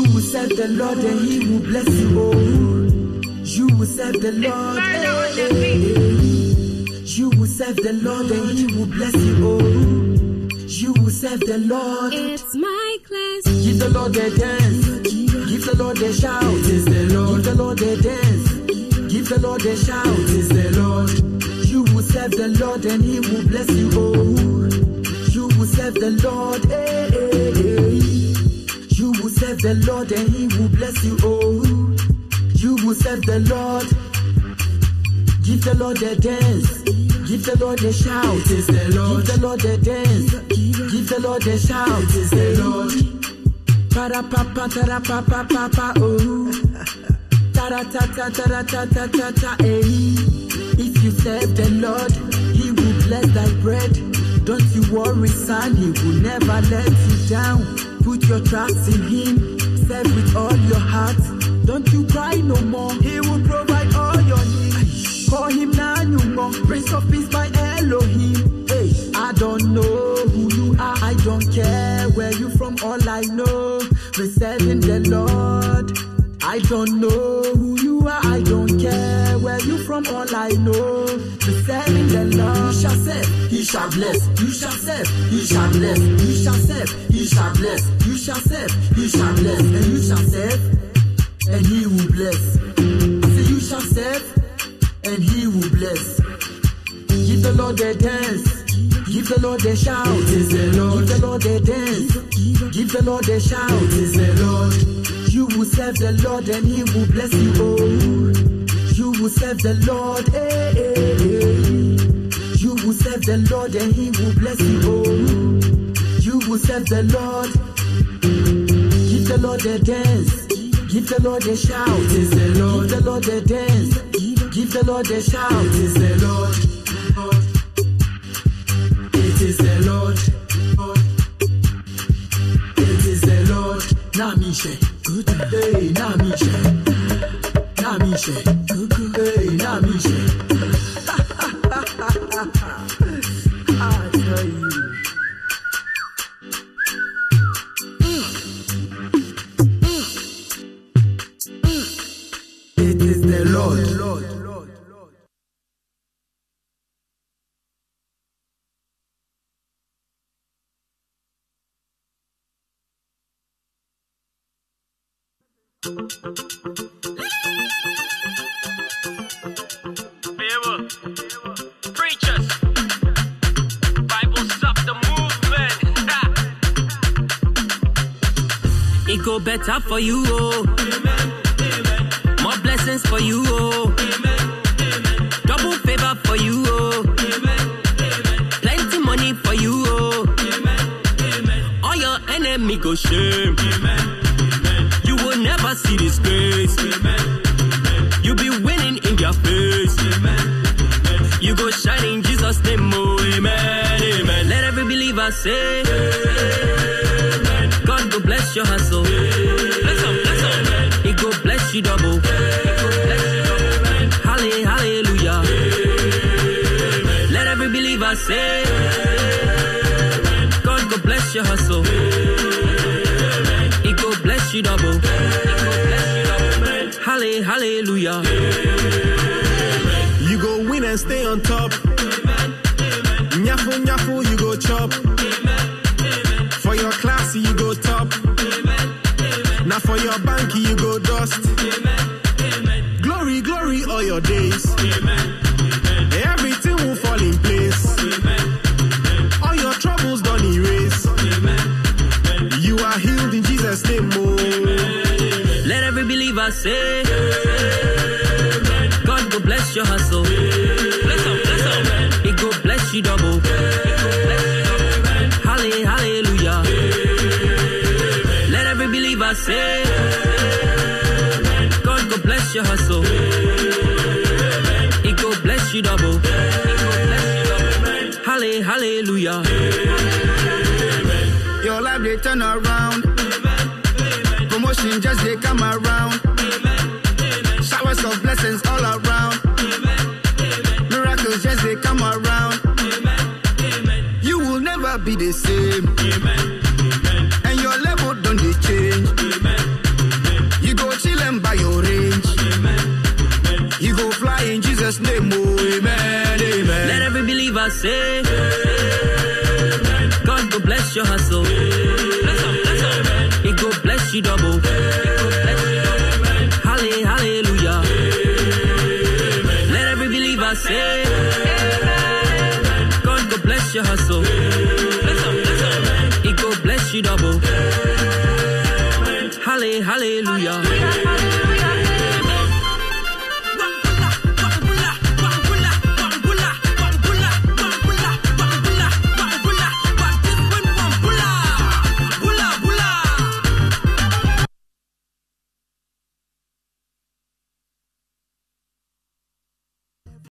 will serve the Lord and He will bless you. Oh, you will serve the Lord. You will serve the Lord and He will bless you. Oh, you will serve the Lord. It's my class. Give the Lord a dance. Give the Lord a shout. It's the Lord. Give the Lord a dance. Give the Lord a shout. It's the Lord. You will serve the Lord and He will bless you. Oh, you will serve the Lord. You will serve the Lord and He will bless you. Oh, you will serve the Lord. Give the Lord a dance. Give the Lord a shout. It's the Lord. Give the Lord a dance. Give the Lord a shout. It's the Lord. Para papa tara papa papa oh. Tara ta ta tara ta ta ta ta eh. If you serve the Lord, He will bless thy bread. Don't you worry, son. He will never let you down. Put your trust in Him. Serve with all your heart. Don't you cry no more. He will provide all your needs. Call Him now, no more. Prince of Peace by Elohim. Hey, I don't know who you are. I don't care where you from. All I know, we're serving the Lord. I don't know who you are. I don't care where you from. All I know, we're serving the Lord. You shall serve, He shall bless. You shall serve, He shall bless. You shall serve, He shall bless. You shall serve, He shall bless. And you shall serve, and He will bless. I say you shall serve, and He will bless. Give the Lord a dance. Give the Lord a shout. It's the Lord. Give the Lord a dance. Give the Lord a shout. It's the Lord. You will serve the Lord and He will bless you. Oh, you will serve the Lord. You will serve the Lord and He will bless you. Oh, you will serve the Lord. Give the Lord a dance. Give the Lord a shout. It's the Lord. Give the Lord a dance. Give the Lord a shout. It's the Lord. It is the Lord. It is the Lord. Namishe. Good. Hey, Namishe. Namishe. Good. Hey, Namishe. I tell you. It is the Lord. Preachers, Bible stop the movement. It go better for you, oh. More blessings for you, oh. Double favor for you, oh. Plenty money for you, oh. All your enemy go shame. You will never see disgrace. You be winning in their face. You go shine in Jesus' name, oh, amen, amen. Let every believer say, amen. God go bless your hustle. Bless him, bless him. He go bless you double. He go bless you double. Hallelujah. Amen. Let every believer say, amen. God go bless your hustle. Amen. He go bless you double. He go bless you double. Hallelujah. You go win and stay on top. Nyafu, nyafu, you go chop. For your class, you go top. Now for your bank, you go dust. Glory, glory, all your days. Everything will fall in place. All your troubles done erase. You are healed in Jesus' name, oh. Let every believer say, God go bless your hustle. Bless him, bless him. He go bless you double. He go bless you double. Hallelujah. Let every believer say, God go bless your hustle. He go bless you double. He go bless you double. Hallelujah. Your life they turn around. Promotion just they come around. Showers of blessings all around. Miracles just they come around. You will never be the same. And your level don't they change. bless your hustle. It go bless you double. Hallelujah. Let every believer say, God go bless your hustle. It go bless you double. Hallelujah.